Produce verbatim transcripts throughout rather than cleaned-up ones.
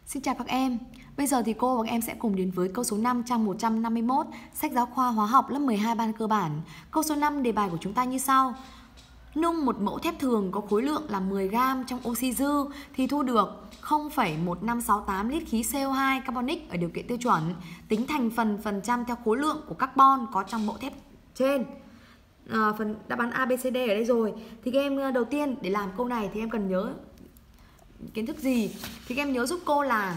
Xin chào các em. Bây giờ thì cô và các em sẽ cùng đến với câu số năm trang một trăm năm mươi mốt, sách giáo khoa hóa học lớp mười hai ban cơ bản. Câu số năm đề bài của chúng ta như sau. Nung một mẫu thép thường có khối lượng là mười gam trong oxy dư thì thu được không phẩy một năm sáu tám lít khí xê o hai carbonic ở điều kiện tiêu chuẩn. Tính thành phần phần trăm theo khối lượng của carbon có trong mẫu thép trên. À, phần đáp án A, B, C, D ở đây rồi. Thì các em đầu tiên để làm câu này thì em cần nhớ kiến thức gì? Thì các em nhớ giúp cô là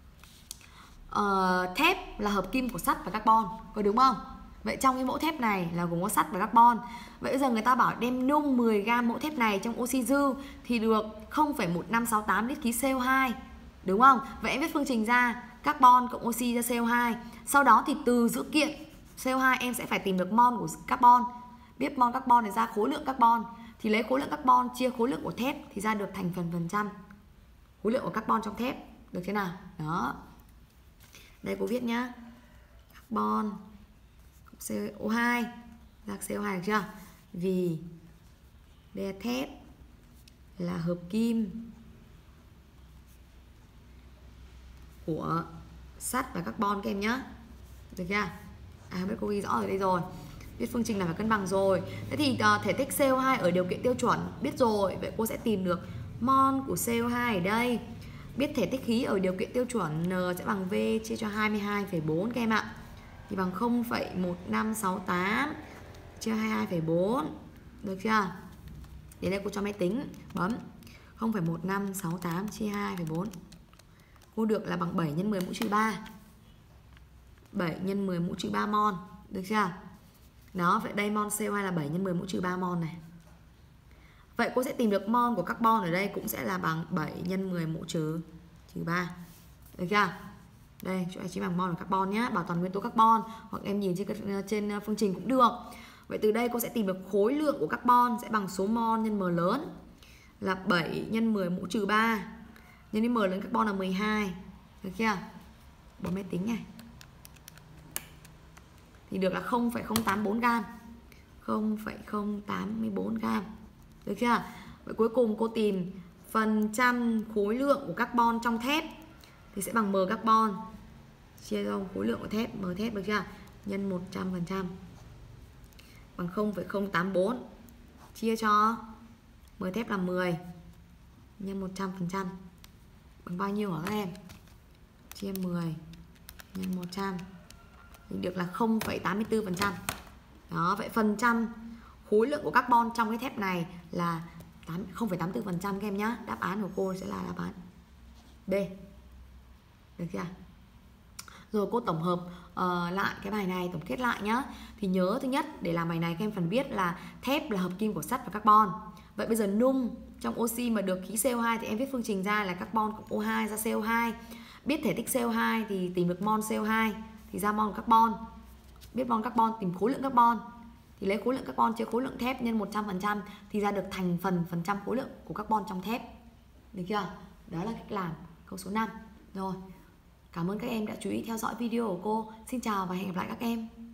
uh, thép là hợp kim của sắt và carbon, có đúng không? Vậy trong cái mẫu thép này là gồm có sắt và carbon. Vậy bây giờ người ta bảo đem nung mười gam mẫu thép này trong oxy dư thì được không phẩy một năm sáu tám lít khí xê o hai, đúng không? Vậy em viết phương trình ra carbon cộng oxy ra xê o hai. Sau đó thì từ dữ kiện xê o hai em sẽ phải tìm được mol của carbon. Biết mol carbon thì ra khối lượng carbon, thì lấy khối lượng carbon chia khối lượng của thép thì ra được thành phần phần trăm khối lượng của carbon trong thép, được chưa nào? Đó. Đây cô viết nhá. Carbon xê o hai ra xê o hai, được chưa? Vì đây là thép là hợp kim của sắt và carbon các em nhá. Được chưa? À biết cô ghi rõ ở đây rồi. Biết phương trình là phải cân bằng rồi. Thế thì uh, thể tích xê o hai ở điều kiện tiêu chuẩn biết rồi. Vậy cô sẽ tìm được mol của xê o hai ở đây. Biết thể tích khí ở điều kiện tiêu chuẩn N sẽ bằng V chia cho hai mươi hai phẩy bốn các em ạ. Thì bằng không phẩy một năm sáu tám chia hai mươi hai phẩy bốn. Được chưa? Đến đây cô cho máy tính bấm không phẩy một năm sáu tám chia hai mươi hai phẩy bốn. Cô được là bằng bảy nhân mười mũ trừ ba. bảy nhân mười mũ trừ ba mol, được chưa? Đó, vậy đây mol xê o hai là bảy nhân mười mũ trừ ba mol này. Vậy cô sẽ tìm được mol của carbon ở đây cũng sẽ là bằng bảy nhân mười mũ trừ trừ ba. Được chưa? Đây, chỗ này chỉ bằng mol của carbon nhé, bảo toàn nguyên tố carbon, hoặc em nhìn trên trên phương trình cũng được. Vậy từ đây cô sẽ tìm được khối lượng của carbon sẽ bằng số mol nhân m lớn là bảy nhân mười mũ trừ ba. Nhân đến m lớn carbon là mười hai. Được chưa? Bấm máy tính này. Thì được là không phẩy không tám bốn gam. không phẩy không tám bốn gam. Được chưa? Vậy cuối cùng cô tìm phần trăm khối lượng của carbon trong thép thì sẽ bằng m carbon chia cho khối lượng của thép, m thép, được chưa? Nhân một trăm phần trăm bằng không phẩy không tám bốn chia cho m thép là mười nhân một trăm phần trăm bằng bao nhiêu hả các em? Chia mười nhân một trăm thì được là không phẩy tám mươi tư phần trăm. Đó, vậy phần trăm khối lượng của carbon trong cái thép này là không phẩy tám mươi tư phần trăm các em nhé. Đáp án của cô sẽ là đáp án D. Được chưa? Rồi cô tổng hợp uh, lại cái bài này, tổng kết lại nhá. Thì nhớ thứ nhất để làm bài này các em phần biết là thép là hợp kim của sắt và carbon. Vậy bây giờ nung trong oxy mà được khí xê o hai thì em viết phương trình ra là carbon cộng O hai ra xê o hai. Biết thể tích xê o hai thì tìm được mol xê o hai thì ra mol carbon. Biết mol carbon tìm khối lượng carbon thì lấy khối lượng carbon chia khối lượng thép nhân một trăm phần trăm thì ra được thành phần phần trăm khối lượng của carbon trong thép. Được chưa? Đó là cách làm câu số năm. Rồi, cảm ơn các em đã chú ý theo dõi video của cô. Xin chào và hẹn gặp lại các em.